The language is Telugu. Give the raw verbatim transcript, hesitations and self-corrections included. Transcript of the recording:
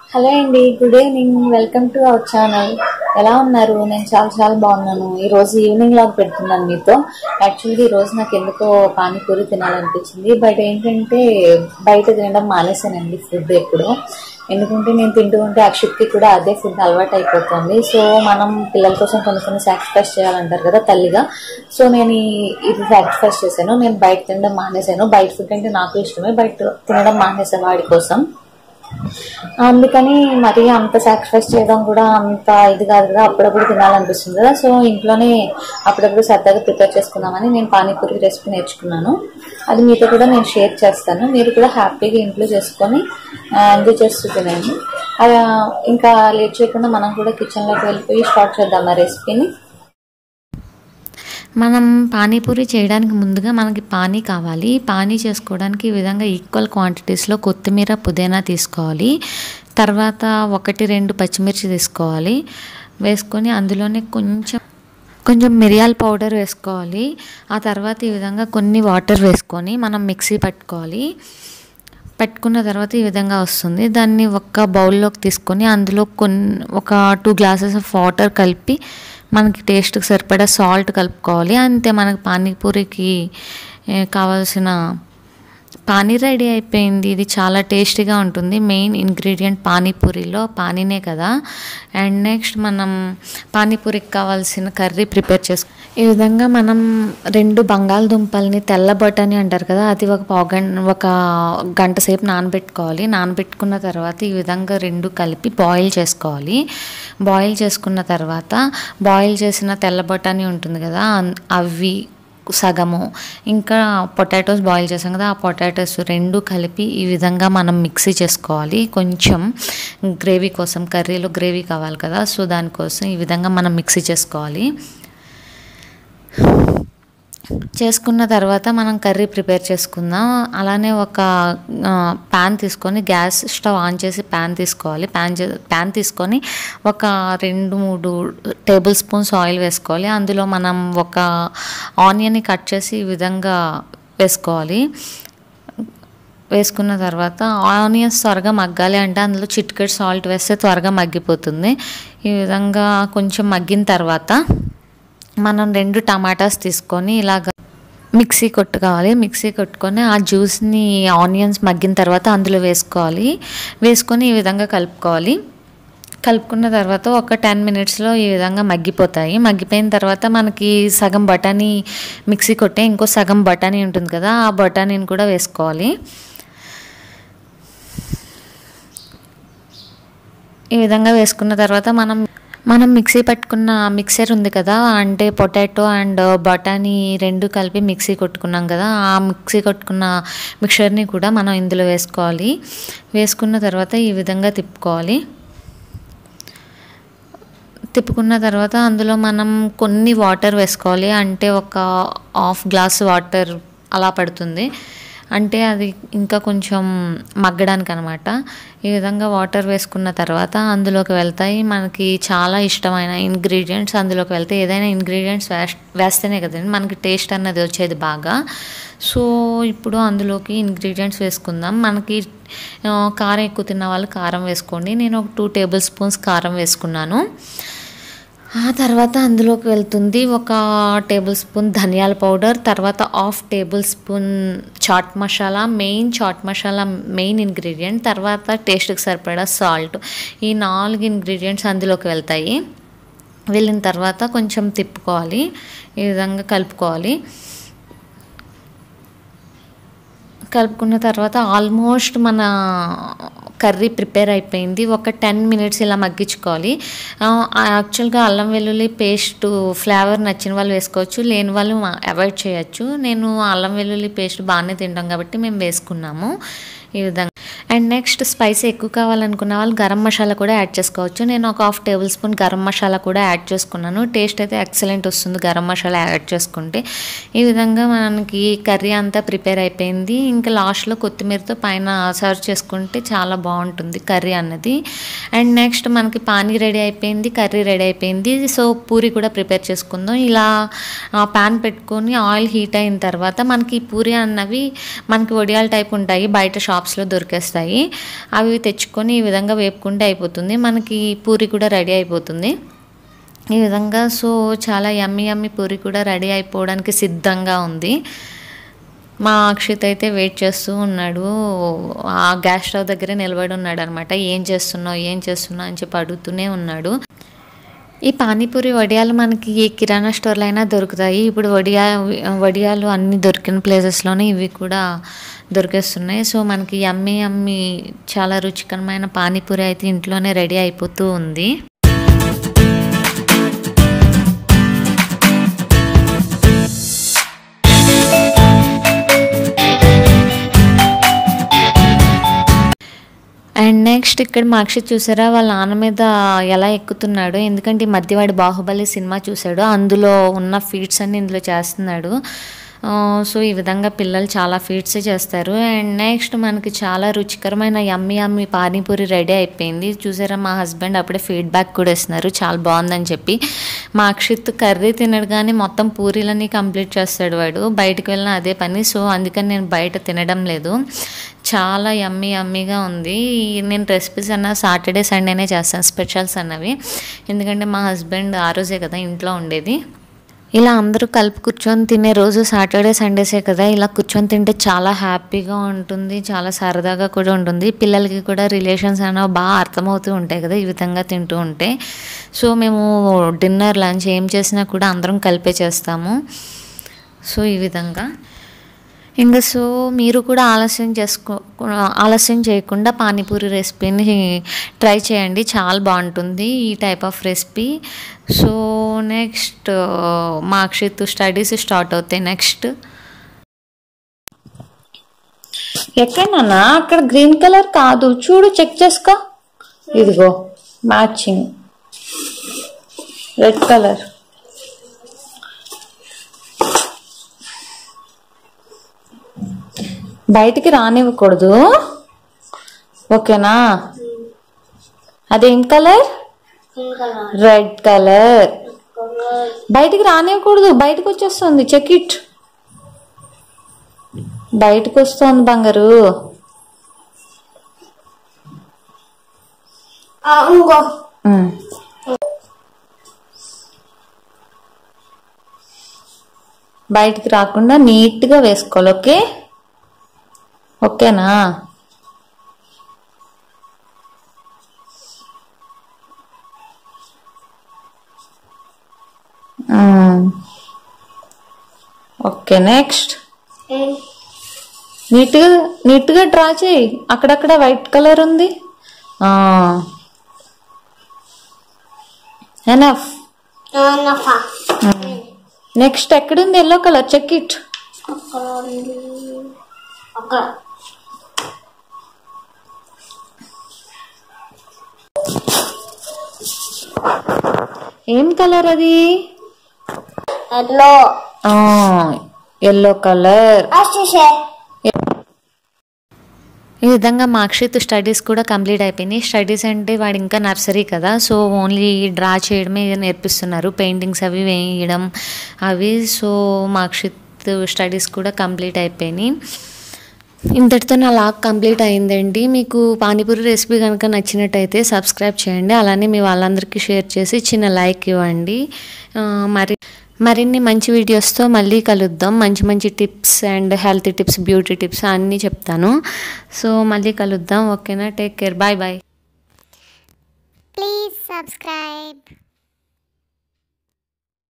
హలో అండి, good evening. Welcome to our channel. ఎలా ఉన్నారు? నేను చాలా చాలా బాగున్నాను. ఈరోజు ఈవినింగ్ లాగా పెడుతున్నాను మీతో. యాక్చువల్గా ఈరోజు నాకు ఎందుకో పానీపూరి తినాలనిపించింది. బట్ ఏంటంటే బయట తినడం మానేసానండి ఫుడ్ ఎప్పుడు. ఎందుకంటే నేను తింటూ ఉంటే అక్షిత్కి కూడా అదే ఫుడ్ అలవాటు అయిపోతుంది. సో మనం పిల్లల కోసం కొన్ని కొన్ని సాక్రిఫైస్ చేయాలంటారు కదా తల్లిగా. సో నేను ఇది సాక్రిఫైస్ చేశాను. నేను బయట తినడం మానేశాను. బయట ఫుడ్ అంటే నాకు ఇష్టమే, బయట తినడం మానేశాను వాడి కోసం. అందుకని మరి అంత సాక్రిఫైస్ చేయడం కూడా అంత ఇది కాదు కదా, అప్పుడప్పుడు తినాలనిపిస్తుంది కదా. సో ఇంట్లోనే అప్పుడప్పుడు సరదాగా ప్రిపేర్ చేసుకుందామని నేను పానీపూరి రెసిపీ నేర్చుకున్నాను. అది మీతో కూడా నేను షేర్ చేస్తాను. మీరు కూడా హ్యాపీగా ఇంట్లో చేసుకొని ఎంజాయ్ చేస్తూ తినండి. ఇంకా లేట్ చేయకుండా మనం కూడా కిచెన్లోకి వెళ్ళిపోయి స్టార్ట్ చేద్దాం ఆ రెసిపీని. మనం పానీపూరి చేయడానికి ముందుగా మనకి పానీ కావాలి. పానీ చేసుకోవడానికి ఈ విధంగా ఈక్వల్ క్వాంటిటీస్లో కొత్తిమీర, పుదీనా తీసుకోవాలి. తర్వాత ఒకటి రెండు పచ్చిమిర్చి తీసుకోవాలి. వేసుకొని అందులోనే కొంచెం కొంచెం మిరియాల పౌడర్ వేసుకోవాలి. ఆ తర్వాత ఈ విధంగా కొన్ని వాటర్ వేసుకొని మనం మిక్సీ పట్టుకోవాలి. పెట్టుకున్న తర్వాత ఈ విధంగా వస్తుంది. దాన్ని ఒక బౌల్లోకి తీసుకొని అందులో కొన్ని ఒక టూ గ్లాసెస్ ఆఫ్ వాటర్ కలిపి మనకి టేస్ట్కి సరిపడా సాల్ట్ కలుపుకోవాలి. అంతే, మనకి పానీపూరికి కావాల్సిన పానీ రెడీ అయిపోయింది. ఇది చాలా టేస్టీగా ఉంటుంది. మెయిన్ ఇంగ్రీడియంట్ పానీపూరిలో పానీనే కదా. అండ్ నెక్స్ట్ మనం పానీపూరికి కావాల్సిన కర్రీ ప్రిపేర్ చేసుకో ఈ విధంగా మనం రెండు బంగాళదుంపల్ని, తెల్ల బఠానీ అంటారు కదా, అది ఒక పావు గంట ఒక గంట సేపు నానబెట్టుకోవాలి. నానబెట్టుకున్న తర్వాత ఈ విధంగా రెండు కలిపి బాయిల్ చేసుకోవాలి. బాయిల్ చేసుకున్న తర్వాత బాయిల్ చేసిన తెల్ల బఠానీ ఉంటుంది కదా, అవి సగము, ఇంకా పొటాటోస్ బాయిల్ చేసాం కదా, ఆ పొటాటోస్ రెండు కలిపి ఈ విధంగా మనం మిక్సీ చేసుకోవాలి. కొంచెం గ్రేవీ కోసం, కర్రీలో గ్రేవీ కావాలి కదా, సో దానికోసం ఈ విధంగా మనం మిక్సీ చేసుకోవాలి. చేసుకున్న తర్వాత మనం కర్రీ ప్రిపేర్ చేసుకుందాం. అలానే ఒక ప్యాన్ తీసుకొని గ్యాస్ స్టవ్ ఆన్ చేసి ప్యాన్ తీసుకోవాలి. ప్యాన్ ప్యాన్ తీసుకొని ఒక రెండు మూడు టేబుల్ స్పూన్స్ ఆయిల్ వేసుకోవాలి. అందులో మనం ఒక ఆనియన్ని కట్ చేసి ఈ విధంగా వేసుకోవాలి. వేసుకున్న తర్వాత ఆనియన్స్ త్వరగా మగ్గాలి అంటే అందులో చిటికెడు సాల్ట్ వేస్తే త్వరగా మగ్గిపోతుంది. ఈ విధంగా కొంచెం మగ్గిన తర్వాత మనం రెండు టమాటాస్ తీసుకొని ఇలాగ మిక్సీ కొట్టుకోవాలి. మిక్సీ కొట్టుకొని ఆ జ్యూస్ని ఆనియన్స్ మగ్గిన తర్వాత అందులో వేసుకోవాలి. వేసుకొని ఈ విధంగా కలుపుకోవాలి. కలుపుకున్న తర్వాత ఒక టెన్ మినిట్స్లో ఈ విధంగా మగ్గిపోతాయి. మగ్గిపోయిన తర్వాత మనకి సగం బఠానీ మిక్సీ కొట్టే ఇంకో సగం బఠానీ ఉంటుంది కదా, ఆ బఠానీని కూడా వేసుకోవాలి. ఈ విధంగా వేసుకున్న తర్వాత మనం మనం మిక్సీ పట్టుకున్న మిక్సర్ ఉంది కదా, అంటే పొటాటో అండ్ బఠానీ రెండు కలిపి మిక్సీ కొట్టుకున్నాం కదా, ఆ మిక్సీ కొట్టుకున్న మిక్చర్ని కూడా మనం ఇందులో వేసుకోవాలి. వేసుకున్న తర్వాత ఈ విధంగా తిప్పుకోవాలి. తిప్పుకున్న తర్వాత అందులో మనం కొన్ని వాటర్ వేసుకోవాలి. అంటే ఒక హాఫ్ గ్లాస్ వాటర్ అలా పడుతుంది. అంటే అది ఇంకా కొంచెం మగ్గడానికి అనమాట. ఈ విధంగా వాటర్ వేసుకున్న తర్వాత అందులోకి వెళ్తాయి మనకి చాలా ఇష్టమైన ఇంగ్రీడియంట్స్. అందులోకి వెళ్తే ఏదైనా ఇంగ్రీడియంట్స్ వేస్ వేస్తేనే కదండి మనకి టేస్ట్ అన్నది వచ్చేది బాగా. సో ఇప్పుడు అందులోకి ఇంగ్రీడియంట్స్ వేసుకుందాం. మనకి కారం ఎక్కువ తిన్న వాళ్ళు కారం వేసుకోండి. నేను ఒక టూ టేబుల్ స్పూన్స్ కారం వేసుకున్నాను. ఆ తర్వాత అందులోకి వెళ్తుంది ఒక టేబుల్ స్పూన్ ధనియాల పౌడర్, తర్వాత half tablespoon chaat masala, main chaat masala main ingredient, తర్వాత టేస్ట్కి సరిపడా సాల్ట్. ఈ నాలుగు ఇంగ్రీడియంట్స్ అందులోకి వెళ్తాయి. వెళ్ళిన తర్వాత కొంచెం తిప్పుకోవాలి. ఈ విధంగా కలుపుకోవాలి. కలుపుకున్న తర్వాత ఆల్మోస్ట్ మన కర్రీ ప్రిపేర్ అయిపోయింది. ఒక టెన్ మినిట్స్ ఇలా మగ్గించుకోవాలి. యాక్చువల్గా అల్లం వెల్లుల్లి పేస్ట్ ఫ్లేవర్ నచ్చిన వాళ్ళు వేసుకోవచ్చు, లేని వాళ్ళు అవాయిడ్ చేయొచ్చు. నేను అల్లం వెల్లుల్లి పేస్ట్ బాగానే తింటాం కాబట్టి మేము వేసుకున్నాము ఈ విధంగా. అండ్ నెక్స్ట్ స్పైసీ ఎక్కువ కావాలనుకున్న వాళ్ళు గరం మసాలా కూడా యాడ్ చేసుకోవచ్చు. నేను ఒక half tablespoon garam masala కూడా యాడ్ చేసుకున్నాను. టేస్ట్ అయితే ఎక్సలెంట్ వస్తుంది గరం మసాలా యాడ్ చేసుకుంటే. ఈ విధంగా మనకి కర్రీ అంతా ప్రిపేర్ అయిపోయింది. ఇంకా లాస్ట్లో కొత్తిమీరతో పైన సర్వ్ చేసుకుంటే చాలా బాగుంటుంది కర్రీ అన్నది. అండ్ నెక్స్ట్ మనకి పానీ రెడీ అయిపోయింది, కర్రీ రెడీ అయిపోయింది. సో పూరి కూడా ప్రిపేర్ చేసుకుందాం. ఇలా ప్యాన్ పెట్టుకొని ఆయిల్ హీట్ అయిన తర్వాత మనకి పూరి అన్నవి మనకి వడియాల టైప్ ఉంటాయి, బయట షాప్స్లో దొరికేస్తాయి. దొరుకుతాయి. అవి తెచ్చుకొని ఈ విధంగా వేపుకుంటే అయిపోతుంది, మనకి పూరి కూడా రెడీ అయిపోతుంది ఈ విధంగా. సో చాలా యమ్మీ యమ్మీ పూరి కూడా రెడీ అయిపోవడానికి సిద్ధంగా ఉంది. మా అక్షిత్ అయితే వెయిట్ చేస్తూ ఉన్నాడు, ఆ గ్యాస్ స్టవ్ దగ్గరే నిలబడి ఉన్నాడు అనమాట. ఏం చేస్తున్నావు ఏం చేస్తున్నావు అని చెప్పి అడుగుతూనే ఉన్నాడు. ఈ పానీపూరి వడియాలు మనకి ఏ కిరాణా స్టోర్లో అయినా దొరుకుతాయి. ఇప్పుడు వడియా వడియాలు అన్ని దొరికిన ప్లేసెస్లోనే ఇవి కూడా దొరికేస్తున్నాయి. సో మనకి యమ్మీ యమ్మీ చాలా రుచికరమైన పానీపూరి అయితే ఇంట్లోనే రెడీ అయిపోతూ ఉంది. అండ్ నెక్స్ట్ ఇక్కడ మా అక్షిత్ చూసారా వాళ్ళ నాన్న మీద ఎలా ఎక్కుతున్నాడు, ఎందుకంటే ఈ మధ్య వాడి బాహుబలి సినిమా చూశాడు, అందులో ఉన్న ఫీట్స్ అన్ని ఇందులో చేస్తున్నాడు. సో ఈ విధంగా పిల్లలు చాలా ఫీట్స్ చేస్తారు. అండ్ నెక్స్ట్ మనకి చాలా రుచికరమైన యమ్మీ యమ్మీ పానీపూరి రెడీ అయిపోయింది. చూసారా మా హస్బెండ్ అప్పుడే ఫీడ్బ్యాక్ కూడా ఇస్తున్నారు చాలా బాగుందని చెప్పి. మా అక్షిత్ కర్రీ తినడు కానీ మొత్తం పూరీలన్నీ కంప్లీట్ చేస్తాడు వాడు, బయటకు వెళ్ళిన అదే పని. సో అందుకని నేను బయట తినడం లేదు. చాలా యమ్మీ యమ్మీగా ఉంది. నేను రెసిపీస్ అన్న సాటర్డే సండేనే చేస్తాను, స్పెషల్స్ అన్నవి, ఎందుకంటే మా హస్బెండ్ ఆ రోజే కదా ఇంట్లో ఉండేది. ఇలా అందరూ కలిపి కూర్చొని తినే రోజు సాటర్డే సండేసే కదా. ఇలా కూర్చొని తింటే చాలా హ్యాపీగా ఉంటుంది, చాలా సరదాగా కూడా ఉంటుంది. పిల్లలకి కూడా రిలేషన్స్ అనేవి బాగా అర్థమవుతూ ఉంటాయి కదా ఈ విధంగా తింటూ ఉంటే. సో మేము డిన్నర్ లంచ్ ఏం చేసినా కూడా అందరం కలిపే చేస్తాము. సో ఈ విధంగా ఇంకా సో మీరు కూడా ఆలస్యం చేసుకో ఆలస్యం చేయకుండా పానీపూరి రెసిపీని ట్రై చేయండి, చాలా బాగుంటుంది ఈ type of recipe. So next మా అక్షిత్ స్టడీస్ స్టార్ట్ అవుతాయి. నెక్స్ట్ ఎక్కడన్నా అక్కడ గ్రీన్ కలర్ కాదు, చూడు చెక్ చేసుకో, ఇదిగో మ్యాచింగ్ రెడ్ కలర్. బయటికి రానివ్వకూడదు, ఓకేనా? అదేం కలర్? Red colour. బయటికి రానివ్వకూడదు, బయటకు వచ్చేస్తుంది. చెక్ ఇట్, బయటకు వస్తుంది బంగారు. బయటికి రాకుండా నీట్ గా వేసుకోవాలి, ఓకే ఓకేనా? ఓకే నెక్స్ట్ నీట్గా నీట్గా డ్రా చేయి, అక్కడక్కడ వైట్ కలర్ ఉంది. ఎనఫ్. నెక్స్ట్ ఎక్కడుంది ఎల్లో కలర్? Check it. ఏం కలర్ అది? ఎల్లో. Yellow colour. ఈ విధంగా మా అక్షిత్ స్టడీస్ కూడా కంప్లీట్ అయిపోయినాయి. స్టడీస్ అంటే వాడు ఇంకా నర్సరీ కదా, సో ఓన్లీ డ్రా చేయడమే నేర్పిస్తున్నారు, పెయింటింగ్స్ అవి వేయడం అవి. సో మా అక్షిత్ స్టడీస్ కూడా కంప్లీట్ అయిపోయినాయి. ఇంతటితో నా లాగ్ కంప్లీట్ అయిందండి. మీకు పానీపూరి రెసిపీ కనుక నచ్చినట్టయితే సబ్స్క్రైబ్ చేయండి, అలానే మీ వాళ్ళందరికీ షేర్ చేసి చిన్న లైక్ ఇవ్వండి. మరి మరిన్ని మంచి వీడియోస్తో మళ్ళీ కలుద్దాం. మంచి మంచి tips and healthy tips, beauty tips అన్నీ చెప్తాను. సో మళ్ళీ కలుద్దాం, ఓకేనా? Take care, bye bye. Please subscribe.